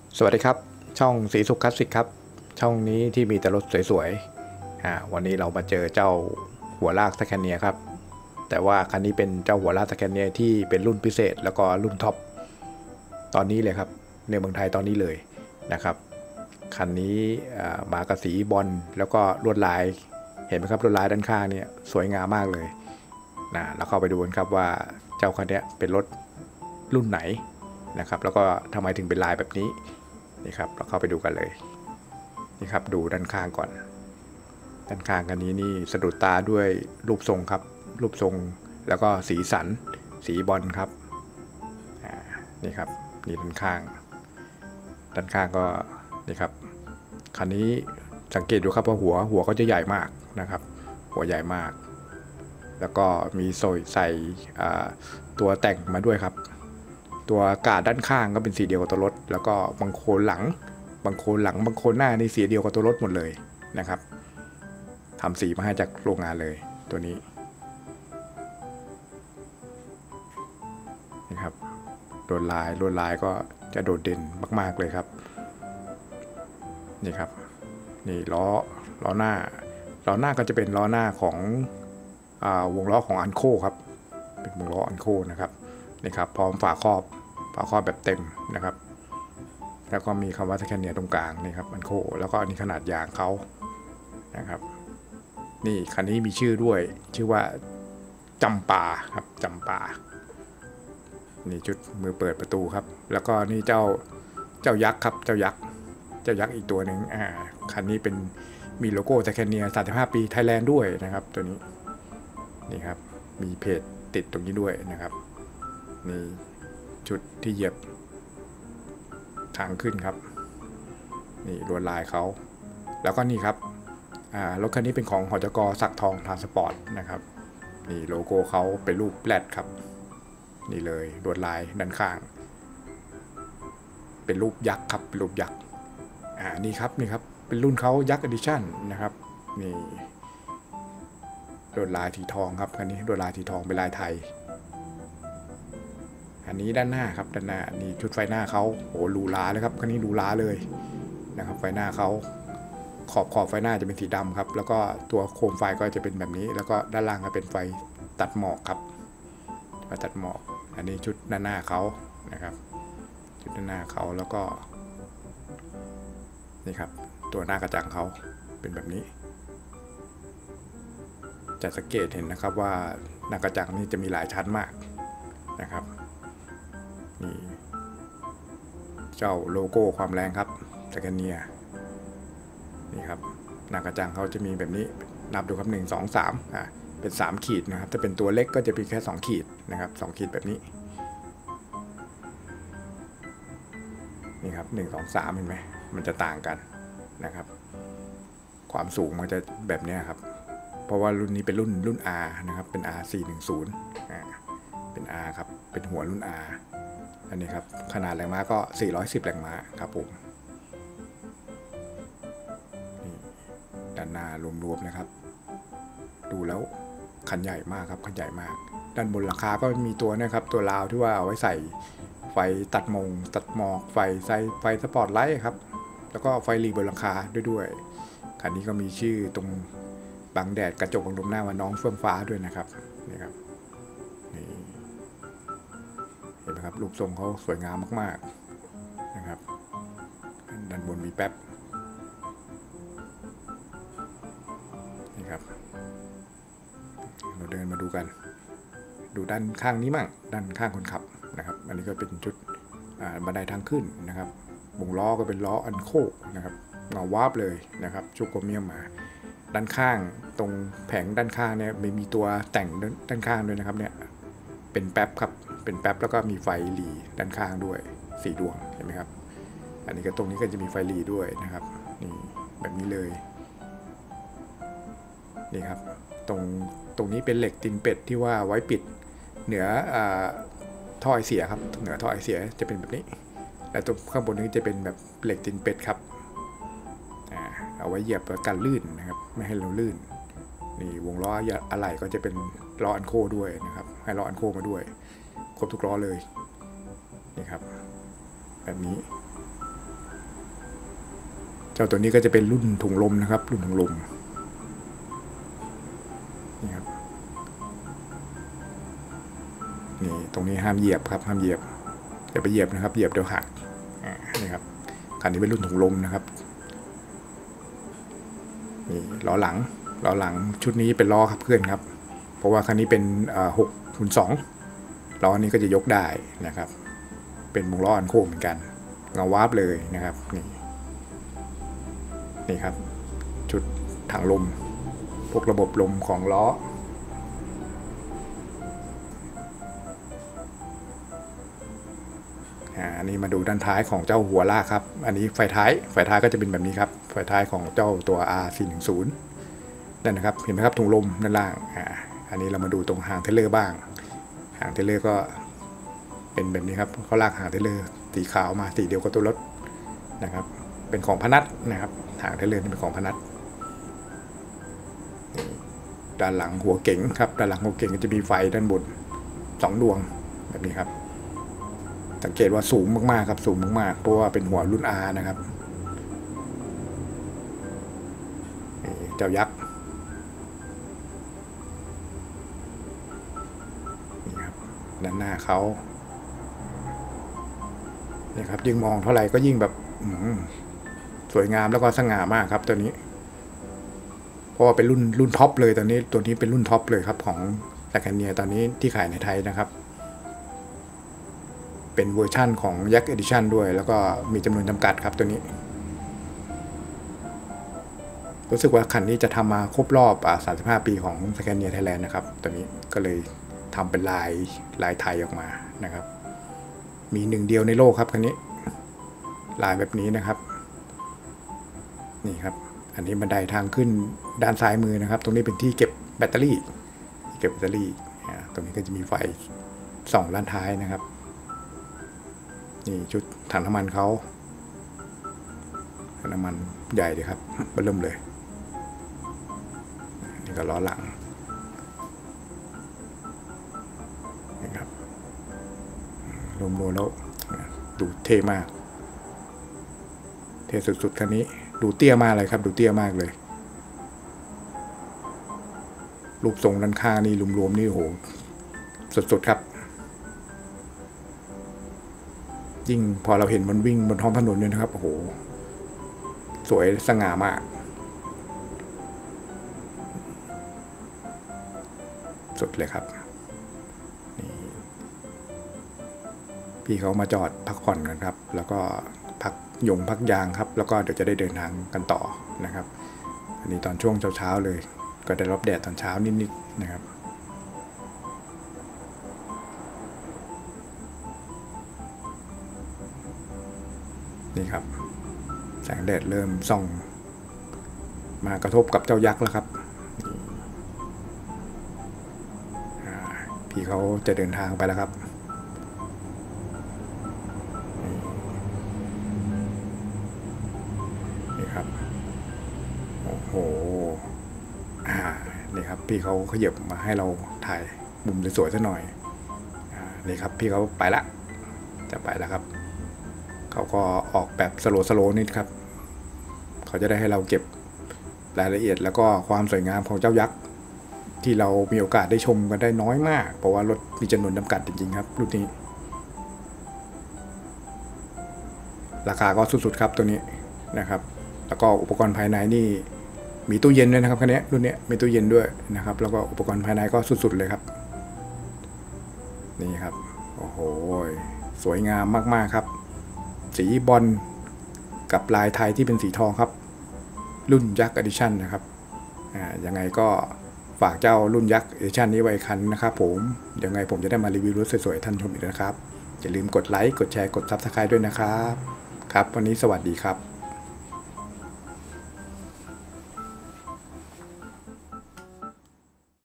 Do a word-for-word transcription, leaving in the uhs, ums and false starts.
สวัสดีครับช่องสีสุขคลาสสิกครับช่องนี้ที่มีแต่รถสวยๆอ่าวันนี้เรามาเจอเจ้าหัวลากสแคนเนียครับแต่ว่าคันนี้เป็นเจ้าหัวลากสแคนเนียที่เป็นรุ่นพิเศษแล้วก็รุ่นท็อปตอนนี้เลยครับในเมืองไทยตอนนี้เลยนะครับคันนี้มากับสีบอลแล้วก็ลวดลายเห็นไหมครับลวดลายด้านข้างเนี่ยสวยงามมากเลยนะเราเข้าไปดูกันครับว่าเจ้าคันนี้เป็นรถรุ่นไหนนะครับแล้วก็ทำไมถึงเป็นลายแบบนี้นี่ครับเราเข้าไปดูกันเลยนี่ครับดูด้านข้างก่อนด้านข้างกันนี้นี่สะดุดตาด้วยรูปทรงครับรูปทรงแล้วก็สีสันสีบอลครับนี่ครับนี่ด้านข้างด้านข้างก็นี่ครับคันนี้สังเกตดูครับว่าหัวหัวก็จะใหญ่มากนะครับหัวใหญ่มากแล้วก็มีโซ่ใส่ตัวแต่งมาด้วยครับตัวกาดด้านข้างก็เป็นสีเดียวกับตัวรถแล้วก็บังโคลนหลังบังโคลนหลังบังโคลนหน้านี่สีเดียวกับตัวรถหมดเลยนะครับทำสีมาให้จากโรงงานเลยตัวนี้นะครับลวดลายลวดลายก็จะโดดเด่นมากๆเลยครับนี่ครับนี่ล้อล้อหน้าล้อหน้าก็จะเป็นล้อหน้าของอ่าวงล้อของอันโคครับเป็นวงล้ออันโคนะครับนี่ครับพร้อมฝาครอบฝาครอบแบบเต็มนะครับแล้วก็มีคำว่าสแคนเนียตรงกลางนี่ครับอันโคแล้วก็อันนี้ขนาดยางเขานะครับนี่คันนี้มีชื่อด้วยชื่อว่าจำปาครับจำปานี่จุดมือเปิดประตูครับแล้วก็นี่เจ้าเจ้ายักษ์ครับเจ้ายักษ์เจ้ายักษ์อีกตัวหนึ่งอ่าคันนี้เป็นมีโลโก้สแคนเนียสามสิบห้าปีไทยแลนด์ด้วยนะครับตัวนี้นี่ครับมีเพจติดตรงนี้ด้วยนะครับนี่ชุดที่เหยียบทางขึ้นครับนี่ลวดลายเขาแล้วก็นี่ครับรถคันนี้เป็นของหจก.ศักดิ์ทองทรานสปอร์ตนะครับนี่โลโก้เขาเป็นรูปแรดครับนี่เลยลวดลายด้านข้างเป็นรูปยักษ์ครับเป็นรูปยักษ์อ่านี่ครับนี่ครับเป็นรุ่นเขายักษ์อดิชั่นนะครับนี่ลวดลายสีทองครับคันนี้ลวดลายสีทองเป็นลายไทยอันนี้ด้านหน้าครับด้านหน้านี่ชุดไฟหน้าเขาโอ้หรูหราเลยครับคันนี้หรูหราเลยนะครับไฟหน้าเขาขอบขอบไฟหน้าจะเป็นสีดำครับแล้วก็ตัวโคมไฟก็จะเป็นแบบนี้แล้วก็ด้านล่างก็เป็นไฟตัดหมอกครับไฟตัดหมอกอันนี้ชุดด้านหน้าเขานะครับชุดด้านหน้าเขาแล้วก็นี่ครับตัวหน้ากระจังเขาเป็นแบบนี้จะสังเกตเห็นนะครับว่าหน้ากระจังนี่จะมีหลายชั้นมากนะครับนี่เจ้าโลโก้ความแรงครับสแคนเนียนี่ครับหน้ากระจังเขาจะมีแบบนี้นับดูครับหนึ่ง สอง สามอ่ะเป็นสามขีดนะครับถ้าเป็นตัวเล็กก็จะเป็นแค่สองขีดนะครับสองขีดแบบนี้นี่ครับหนึ่ง สอง สามเห็นไหมมันจะต่างกันนะครับความสูงมันจะแบบนี้ครับเพราะว่ารุ่นนี้เป็นรุ่นรุ่น R นะครับเป็น อาร์ สี่หนึ่งศูนย์ อ่าเป็น R ครับเป็นหัวรุ่น R อันนี้ครับขนาดแรงม้าก็สี่ร้อยสิบแรงม้าครับผมนี่ด้านหน้ารวมๆนะครับดูแล้วคันใหญ่มากครับคันใหญ่มากด้านบนหลังคาก็มีตัวนะครับตัวราวที่ว่าเอาไว้ใส่ไฟตัดมงตัดหมอกไฟใส่ไฟสปอตไลท์ครับแล้วก็ไฟหลีบนหลังคาด้วยด้วยคันนี้ก็มีชื่อตรงบังแดดกระจกบังลมหน้าว่าน้องเฟื่องฟ้าด้วยนะครับนี่ครับนี่เห็นไหมครับรูปทรงเขาสวยงามมากๆนะครับด้านบนมีแป๊บนี่ครับเราเดินมาดูกันดูด้านข้างนี้มั่งด้านข้างคนขับนะครับอันนี้ก็เป็นจุดบันไดทางขึ้นนะครับวงล้อก็เป็นล้ออันโคนะครับเงาวาบเลยนะครับชุกโครเมียมมาด้านข้างตรงแผงด้านข้างเนี่ยไม่มีตัวแต่งด้านข้างด้วยนะครับเนี่ยเป็นแป๊บครับเป็นแป๊บแล้วก็มีไฟหลีด้านข้างด้วยสี่ดวงเห็นไหมครับอันนี้ก็ตรงนี้ก็จะมีไฟหลีด้วยนะครับนี่แบบนี้เลยนี่ครับตรงตรงนี้เป็นเหล็กตีนเป็ดที่ว่าไว้ปิดเหนือท่อไอเสียครับเหนือท่อไอเสียจะเป็นแบบนี้และตรงข้างบนนี้จะเป็นแบบเหล็กตีนเป็ดครับเอาไว้เหยียบกันลื่นนะครับไม่ให้เราลื่นนี่วงล้ออะไหล่ก็จะเป็นล้ออันโคด้วยนะครับให้ล้ออันโคมาด้วยครบทุกล้อเลยนี่ครับแบบนี้จ้าตัวนี้ก็จะเป็นรุ่นถุงลมนะครับรุ่นถุงลมนี่ครับนี่ตรงนี้ห้ามเหยียบครับห้ามเหยียบอย่าไปเหยียบนะครับเหยียบเดี๋ยวหักนี่ครับคันนี้เป็นรุ่นถุงลมนะครับนี่ล้อหลังล้อหลังชุดนี้เป็นล้อขับเคลื่อนครับเพราะว่าคันนี้เป็นหกคูณสองล้อนี้ก็จะยกได้นะครับเป็นวงล้ออันโค้งเหมือนกันเงาวาบเลยนะครับนี่นี่ครับชุดถังลมพวกระบบลมของล้ออันนี้มาดูด้านท้ายของเจ้าหัวลากครับอันนี้ไฟท้ายไฟท้ายก็จะเป็นแบบนี้ครับไฟท้ายของเจ้าตัว อาร์ สี่หนึ่งศูนย์ นั่นนะครับเห็นไหมครับถุงลมด้านล่างอ่าอันนี้เรามาดูตรงหางเทเลอร์บ้างหางเทเลอร์ก็เป็นแบบนี้ครับเขาลากหางเทเลอร์สีขาวมาสีเดียวกับตัวรถนะครับเป็นของพนัสนะครับหางเทเลอร์นี่เป็นของพนัสด้านหลังหัวเก๋งครับด้านหลังหัวเก๋งก็จะมีไฟด้านบนสองดวงแบบนี้ครับสังเกตว่าสูงมากๆครับสูงมากๆเพราะว่าเป็นหัวรุ่น R นะครับเจ้ายักษ์นี่ครับด้านหน้าเขานี่ครับยิ่งมองเท่าไหร่ก็ยิ่งแบบสวยงามแล้วก็สง่ามากครับตัวนี้เพราะว่าเป็นรุ่นรุ่นท็อปเลยตอนนี้ตัวนี้เป็นรุ่นท็อปเลยครับของแซคแคนเนียตอนนี้ที่ขายในไทยนะครับเป็นเวอร์ชั่นของ Yak Edition ด้วยแล้วก็มีจำนวนจำกัดครับตัวนี้รู้สึกว่าคันนี้จะทำมาครบรอบสามสิบห้าปีของ Scania Thailand นะครับตัวนี้ก็เลยทำเป็นลายลายไทยออกมานะครับมีหนึ่งเดียวในโลกครับคันนี้ลายแบบนี้นะครับนี่ครับอันนี้บันไดทางขึ้นด้านซ้ายมือนะครับตรงนี้เป็นที่เก็บแบตเตอรี่เก็บแบตเตอรี่ตรงนี้ก็จะมีไฟส่องด้านท้ายนะครับนี่ชุดถังน้ำมันเขาถังน้ำมันใหญ่เลยครับเริ่มเลยนี่ก็ล้อหลังนี่ครับรวมๆแล้วดูเท่มากเท่สุดๆคันนี้ดูเตี้ยมากเลยครับดูเตี้ยมากเลยรูปทรงด้านข้างนี่รวมๆนี่โหสุดๆครับยิ่งพอเราเห็นมันวิ่งบนท้องถนนเนี่ยนะครับโอ้โหสวยสง่ามากสุดเลยครับนี่พี่เขามาจอดพักผ่อนกันครับแล้วก็พักยงพักยางครับแล้วก็เดี๋ยวจะได้เดินทางกันต่อนะครับอันนี้ตอนช่วงเช้าๆเลยก็ได้รับแดดตอนเช้านิดๆนะครับนี่ครับแสงแดดเริ่มส่องมากระทบกับเจ้ายักษ์แล้วครับพี่เขาจะเดินทางไปแล้วครับนี่ครับโอ้โหอ่านี่ครับพี่เขาขยับมาให้เราถ่ายมุมสวยๆซะหน่อยอ่านี่ครับพี่เขาไปละจะไปแล้วครับเขาก็ออกแบบสโลว์สโลว์นิดครับเขาจะได้ให้เราเก็บรายละเอียดแล้วก็ความสวยงามของเจ้ายักษ์ที่เรามีโอกาสได้ชมกันได้น้อยมากเพราะว่ารถมีจำนวนจำกัดจริงๆครับรุ่นนี้ราคาก็สุดๆครับตัวนี้นะครับแล้วก็อุปกรณ์ภายในนี่มีตู้เย็นด้วยนะครับคันนี้รุ่นนี้มีตู้เย็นด้วยนะครับแล้วก็อุปกรณ์ภายในก็สุดๆเลยครับนี่ครับโอ้โหสวยงามมากๆครับสีบอลกับลายไทยที่เป็นสีทองครับรุ่นยักษ์ Edition นะครับอ่ายังไงก็ฝากเจ้ารุ่นยักษ์ Edition นี้ไว้คันนะครับผมยังไงผมจะได้มารีวิวรถสวยๆท่านชมอีกนะครับอย่าลืมกดไลค์กดแชร์กด ซับสไครบ์ ด้วยนะครับครับวันนี้สวัสดีครับ